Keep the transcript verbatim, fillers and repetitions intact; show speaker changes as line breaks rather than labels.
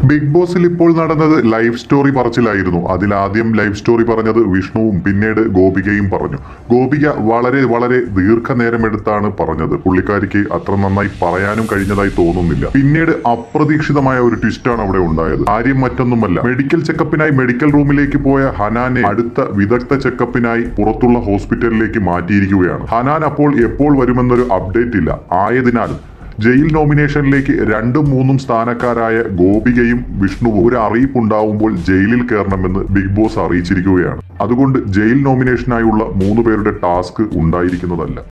Big ബോസിൽ ഇപ്പോൾ നടന്നത് ലൈവ് സ്റ്റോറി പറച്ചിലായിരുന്നു. അതിലാദ്യം ലൈവ് സ്റ്റോറി പറഞ്ഞത് വിഷ്ണുവും പിന്നീട് ഗോപികയും പറഞ്ഞു. ഗോപിക വളരെ വളരെ ദീർഘനേരമെടുത്താണ് പറഞ്ഞത്. പുള്ളിക്കാരിക്ക് അത്ര നന്നായി പറയാനും കഴിഞ്ഞതായി തോന്നുന്നില്ല. പിന്നീട് അപ്രതീക്ഷിതമായ ഒരു ട്വിസ്റ്റാണ് അവിടെ ഉണ്ടായത്. കാര്യം മറ്റൊന്നുമല്ല, മെഡിക്കൽ ചെക്കപ്പിനായി മെഡിക്കൽ റൂമിലേക്ക് പോയ ഹനാനെ അടുത്ത വിദഗ്ധ ചെക്കപ്പിനായി പുറത്തുള്ള ഹോസ്പിറ്റലിലേക്ക് മാറ്റിയിരിക്കുകയാണ്. ഹനാൻ അപ്പോൾ എപ്പോൾ വരുമെന്നൊരു അപ്ഡേറ്റ് ഇല്ല. ആയതിനാൽ ജയിൽ നോമിനേഷനിലേക്ക് രണ്ടും മൂന്നും സ്ഥാനക്കാരായ ഗോപികയും വിഷ്ണുവും ഒരു അറിയിപ്പുണ്ടാവുമ്പോൾ ജയിലിൽ കയറണമെന്ന് ബിഗ് ബോസ് അറിയിച്ചിരിക്കുകയാണ്. അതുകൊണ്ട് ജയിൽ നോമിനേഷനായുള്ള മൂന്ന് പേരുടെ ടാസ്ക് ഉണ്ടായിരിക്കുന്നതല്ല.